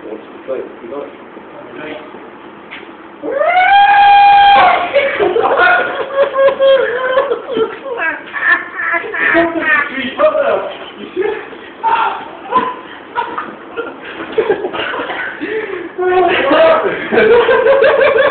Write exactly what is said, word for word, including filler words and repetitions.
wants to play. You got it. What happened?